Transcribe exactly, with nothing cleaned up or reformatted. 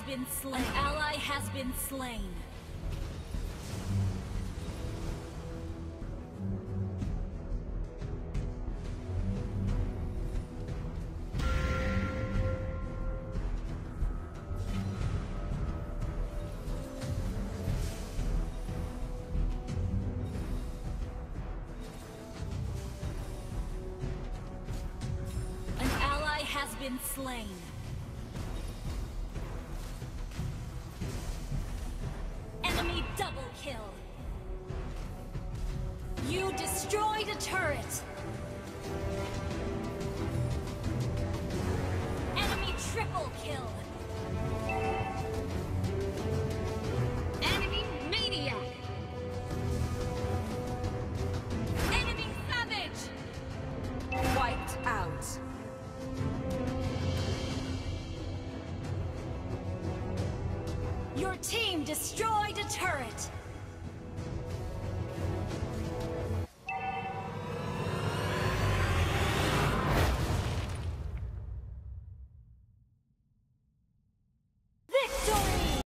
been slain. An ally has been slain. Has been slain. Enemy double kill. You destroyed a turret. Enemy triple kill. Enemy maniac. Enemy savage. Wiped out. Your team destroyed a